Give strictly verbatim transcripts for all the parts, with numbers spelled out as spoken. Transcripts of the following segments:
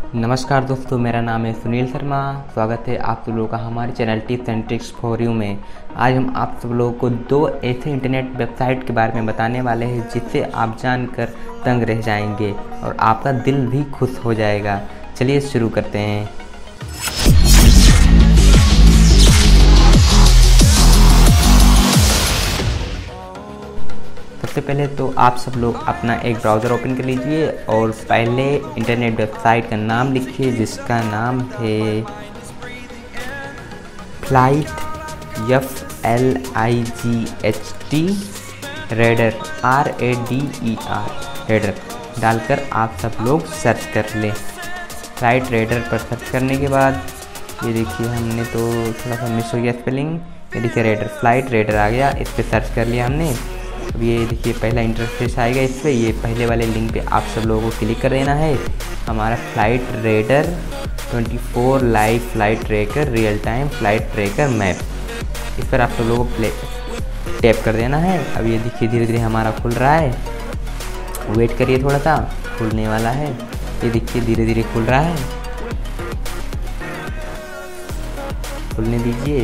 नमस्कार दोस्तों, मेरा नाम है सुनील शर्मा। स्वागत है आप सब लोगों का हमारे channel tips and tricks for you में। आज हम आप सब लोगों को दो ऐसे इंटरनेट वेबसाइट के बारे में बताने वाले हैं जिससे आप जानकर दंग रह जाएंगे और आपका दिल भी खुश हो जाएगा। चलिए शुरू करते हैं। सबसे पहले तो आप सब लोग अपना एक ब्राउज़र ओपन कर लीजिए और पहले इंटरनेट वेबसाइट का नाम लिखिए जिसका नाम है flight F L I G H T radar R A D E R radar डालकर आप सब लोग सर्च कर लें। फ्लाइट रेडर पर सर्च करने के बाद ये देखिए, हमने तो थोड़ा सा मिस हो गया स्पेलिंग। ये देखिए रेडर, फ्लाइट रेडर आ गया, इस पर सर्च कर लिया हमने। अब ये देखिए पहला इंटरफेस आएगा इस पर। ये पहले वाले लिंक पे आप सब लोगों को क्लिक कर देना है। हमारा flight radar twenty four live flight tracker real time flight tracker map, इस पर आप सब लोगों को प्ले टैप कर देना है। अब ये देखिए धीरे धीरे हमारा खुल रहा है, वेट करिए, थोड़ा सा खुलने वाला है। ये देखिए धीरे धीरे खुल रहा है, खुलने दीजिए,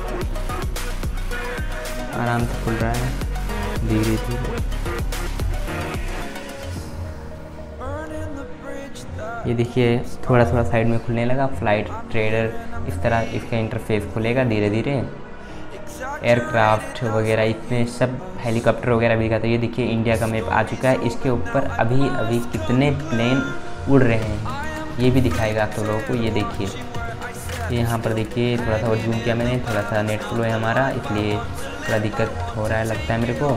आराम से खुल रहा है धीरे धीरे। ये देखिए थोड़ा थोड़ा साइड में खुलने लगा फ्लाइट ट्रेडर, इस तरह इसका इंटरफेस खुलेगा धीरे धीरे। एयरक्राफ्ट वगैरह, इसमें सब हेलीकॉप्टर वगैरह भी दिखाता है। ये देखिए इंडिया का मैप आ चुका है, इसके ऊपर अभी अभी कितने प्लेन उड़ रहे हैं ये भी दिखाएगा आप लोगों को। ये देखिए, ये यहाँ पर देखिए, थोड़ा सा और जूम किया मैंने, थोड़ा सा नेट स्लो है हमारा इसलिए थोड़ा दिक्कत हो रहा है लगता है मेरे को।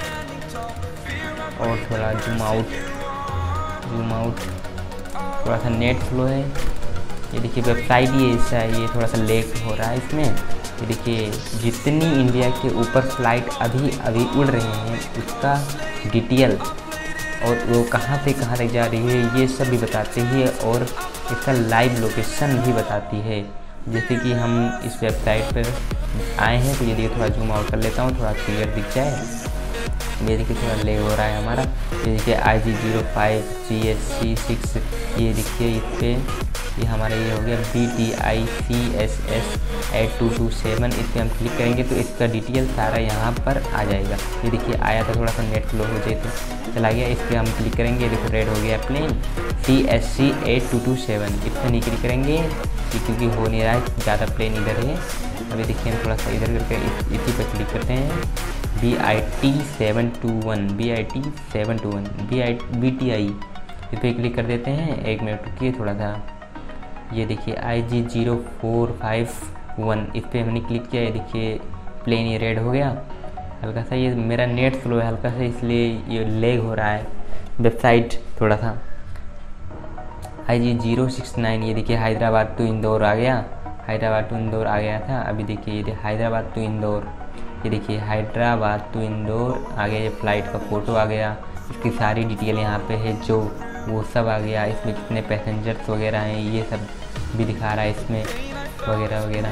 और थोड़ा जूम आउट जूम आउट थोड़ा सा नेट स्लो है। ये देखिए वेबसाइट ही ऐसा है, ये थोड़ा सा लेग हो रहा है इसमें। ये देखिए जितनी इंडिया के ऊपर फ्लाइट अभी अभी उड़ रहे हैं उसका डिटेल और वो कहाँ से कहाँ तक जा रही है ये सब भी बताती है और इसका लाइव लोकेशन भी बताती है। जैसे कि हम इस वेबसाइट पर आए हैं तो ये देखिए थोड़ा जूम आउट कर लेता हूँ, थोड़ा क्लियर दिख जाए। ये देखिए थोड़ा ले हो रहा है हमारा। ये देखिए I G zero five G H C six, ये देखिए इस पर ये हमारा ये हो गया B T I C S S eight two two seven. इस पर हम क्लिक करेंगे तो इसका डिटेल सारा यहाँ पर आ जाएगा। ये देखिए आया था, थोड़ा सा नेट स्लो हो जाए तो चला गया। इस पर हम क्लिक करेंगे, देखो रेड हो गया plane C S C eight two two seven. इस पर नहीं क्लिक करेंगे क्योंकि हो नहीं रहा है, ज़्यादा प्लेन इधर है। अभी देखिए हम थोड़ा सा इधर करके इस, इसी पर क्लिक करते हैं। B I T seven two one B I T seven two one B I B T I इस पर क्लिक कर देते हैं। एक मिनट रुकिए थोड़ा सा। ये देखिए I G zero four five one, इस पर हमने क्लिक किया। ये देखिए प्लेन ये रेड हो गया हल्का सा। ये मेरा नेट स्लो है हल्का सा इसलिए ये लेग हो रहा है वेबसाइट थोड़ा सा। I G zero six nine, ये देखिए हैदराबाद टू इंदौर आ गया, हैदराबाद टू इंदौर आ गया था। अभी देखिए ये हैदराबाद टू इंदौर, ये देखिए हैदराबाद टू इंदौर आ गया। ये फ़्लाइट का फ़ोटो आ गया, इसकी सारी डिटेल यहाँ पे है जो वो सब आ गया। इसमें कितने पैसेंजर्स वगैरह हैं ये सब भी दिखा रहा है इसमें वगैरह वगैरह।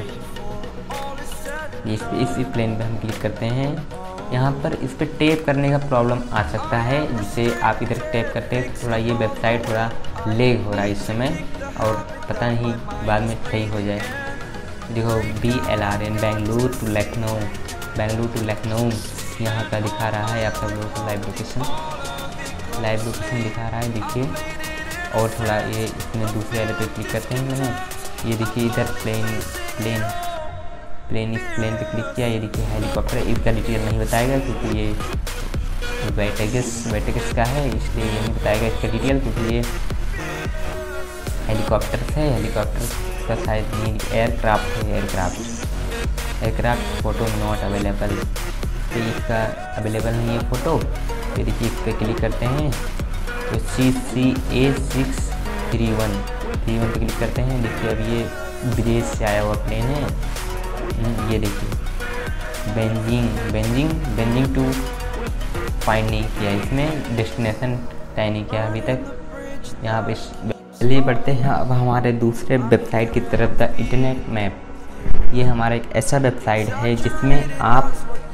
इस इस प्लेन पे हम क्लिक करते हैं। यहाँ पर इस पर टैप करने का प्रॉब्लम आ सकता है, जिसे आप इधर टैप करते हैं तो थोड़ा ये वेबसाइट थोड़ा लेग हो रहा है इस समय और पता नहीं बाद में सही हो जाए। देखो B L R N Bengaluru to Lucknow, Bengaluru to Lucknow यहाँ का दिखा रहा है आप सब लोगों को लाइव लोकेशन लाइव लोकेशन दिखा रहा है देखिए। और थोड़ा ये इसमें दूसरे वाले पे क्लिक करते हैं मैंने। ये देखिए इधर प्लेन प्लेन प्लेन इस प्लेन पे क्लिक किया। ये देखिए हेलीकॉप्टर, इसका डिटेल नहीं बताएगा क्योंकि ये वेटेगस वेटेगस का है इसलिए ये नहीं बताएगा इसका डिटेल, क्योंकि ये हेलीकॉप्टर है, हेलीकॉप्टर का शायद नहीं, एयरक्राफ्ट है, aircraft aircraft photo not available, तो इसका अवेलेबल नहीं है फ़ोटो। फिर देखिए इस पर क्लिक करते हैं तो C C A six three one three one पर क्लिक करते हैं। देखिए अब ये विदेश से आया हुआ प्लेन है। ये देखिए Beijing Beijing Beijing to find नहीं किया, इसमें डेस्टिनेशन तय नहीं किया अभी तक यहाँ पे। चलिए बढ़ते हैं अब हमारे दूसरे वेबसाइट की तरफ, द इंटरनेट मैप। ये हमारा एक ऐसा वेबसाइट है जिसमें आप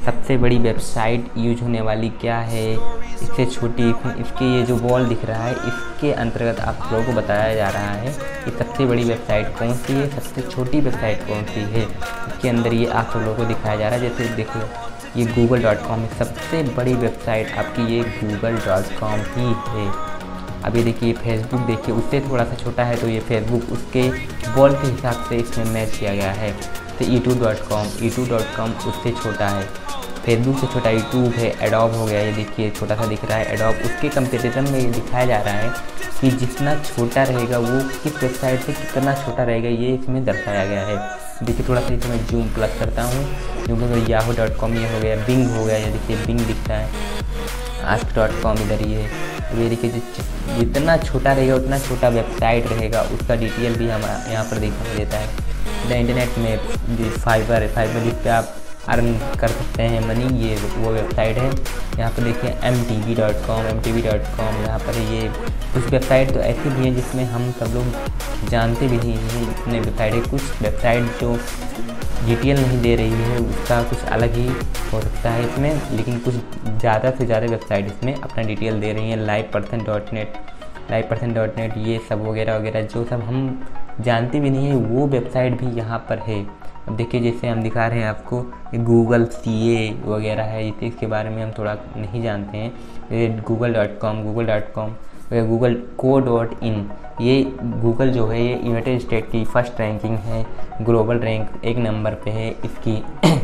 सबसे बड़ी वेबसाइट यूज होने वाली क्या है, इससे छोटी, इसके ये जो बॉल दिख रहा है इसके अंतर्गत आप लोगों को बताया जा रहा है कि सबसे बड़ी वेबसाइट कौन सी है, सबसे छोटी वेबसाइट कौन सी है। इसके अंदर ये आप लोगों को दिखाया जा रहा है। जैसे देखो ये गूगल डॉट कॉम है, सबसे बड़ी वेबसाइट आपकी ये गूगल डॉट कॉम ही है। अब ये देखिए फेसबुक, देखिए उससे थोड़ा सा छोटा है, तो ये फेसबुक उसके बॉल के हिसाब से इसमें मैच किया गया है। तो YouTube dot com YouTube dot com उससे छोटा है, फेसबुक से छोटा यूट्यूब है। एडोब हो गया, ये देखिए छोटा सा दिख रहा है एडोब। उसके कंपेरिजन में ये दिखाया जा रहा है कि जितना छोटा रहेगा वो किस वेबसाइट से कितना छोटा रहेगा, ये इसमें दर्शाया गया है। देखिए थोड़ा सा इसमें जूम प्लस करता हूँ, क्योंकि याहू डॉट कॉम ये हो गया, बिंग हो गया, ये देखिए बिंग दिखता है, आस्क डॉट कॉम इधर ये ये देखिए जितना छोटा रहेगा उतना छोटा वेबसाइट रहेगा, उसका डिटेल भी हमारा यहाँ पर दिखाई देता है। द इंटरनेट में फाइबर है, फाइबर जिस पर आप अर्न कर सकते हैं मनी, ये वो वेबसाइट है। यहाँ पर देखिए M T V dot com M T V dot com यहाँ पर ये कुछ वेबसाइट तो ऐसी भी हैं जिसमें हम सब लोग जानते भी नहीं हैं इतने वेबसाइट है। कुछ वेबसाइट जो डिटेल नहीं दे रही है उसका कुछ अलग ही हो सकता है इसमें, लेकिन कुछ ज़्यादा से ज़्यादा वेबसाइट इसमें अपना डिटेल दे रही हैं। Live person dot net live person dot net ये सब वगैरह वगैरह जो सब हम जानते भी नहीं है वो वेबसाइट भी यहाँ पर है। अब देखिए जैसे हम दिखा रहे हैं आपको गूगल सी ए वगैरह है, इसे इसके बारे में हम थोड़ा नहीं जानते हैं। Google dot com Google dot com Google co dot in, ये गूगल जो है ये यूनाइटेड स्टेट की फर्स्ट रैंकिंग है, ग्लोबल रैंक एक नंबर पे है इसकी।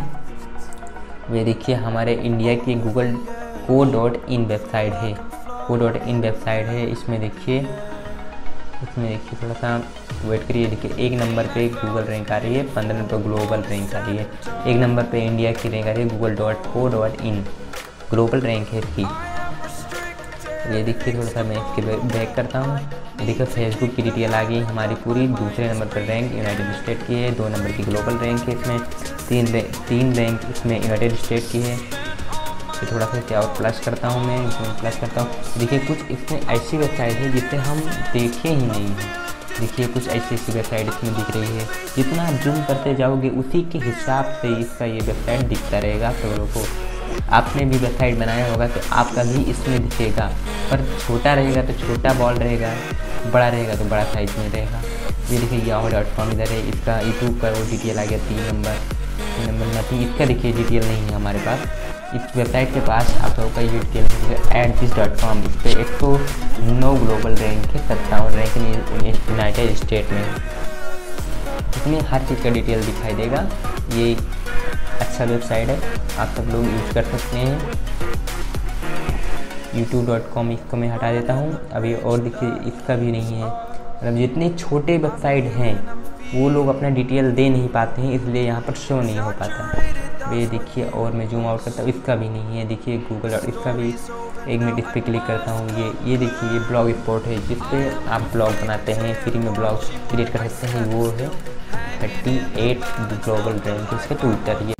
ये देखिए हमारे इंडिया की गूगल को डॉट इन वेबसाइट है, को डॉट इन वेबसाइट है। इसमें देखिए इसमें देखिए थोड़ा सा वेट करिए, देखिए एक नंबर पे गूगल रैंक आ रही है, पंद्रह नंबर पर ग्लोबल रैंक आ रही है, एक नंबर पे इंडिया की रैंक आ रही है Google dot co dot in, global rank है इसकी। ये देखिए थोड़ा सा मैं इसके बैक करता हूँ, देखिए फेसबुक की डिटेल आ गई हमारी पूरी। दूसरे नंबर पर रैंक यूनाइटेड स्टेट की है, दो नंबर की ग्लोबल रैंक है इसमें, तीन रैंक तीन रैंक इसमें यूनाइटेड स्टेट की है। तो थोड़ा सा क्या और प्लस करता हूँ मैं, इसमें प्लस करता हूँ। देखिए कुछ इसमें ऐसी वेबसाइट है जिसे हम देखे ही नहीं हैं। देखिए कुछ ऐसी ऐसी वेबसाइट इसमें दिख रही है, जितना आप जूम करते जाओगे उसी के हिसाब से इसका ये वेबसाइट दिखता रहेगा सब लोगों को। आपने भी वेबसाइट बनाया होगा तो आपका भी इसमें दिखेगा, पर छोटा रहेगा तो छोटा बॉल रहेगा, बड़ा रहेगा तो बड़ा साइज में रहेगा। ये देखिए याहू डॉट कॉम इधर है, इसका यूट्यूब का वो डिटेल आ गया तीन नंबर तीन नंबर नथी, इसका देखिए डिटेल नहीं है हमारे पास। इस वेबसाइट के पास आप लोगों का ये डिटेल है एड दिस डॉट कॉम, इस पर एक सौ नौ ग्लोबल रैंक है, सत्तावन रैंक यूनाइटेड स्टेट में। इसमें हर चीज़ का डिटेल दिखाई देगा। ये अच्छा वेबसाइट है, आप सब लोग यूज कर सकते हैं। यूट्यूब डॉट कॉम इसको मैं हटा देता हूँ अभी, और देखिए इसका भी नहीं है। मतलब जितने छोटे वेबसाइट हैं वो लोग अपना डिटेल दे नहीं पाते हैं, इसलिए यहाँ पर शो नहीं हो पाता। ये देखिए और मैं जूम आउट करता हूँ, इसका भी नहीं है। देखिए गूगल और इसका भी, एक मिनट इस पर क्लिक करता हूँ। ये ये देखिए ये ब्लॉग स्पॉट है, जिस पे आप ब्लॉग बनाते हैं, फ्री में ब्लॉग क्रिएट कर सकते हैं। वो है थर्टी एट ग्लोबल रैंक इसका ट्विटर।